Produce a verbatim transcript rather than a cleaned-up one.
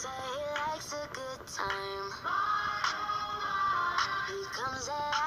say he likes a good time. He comes at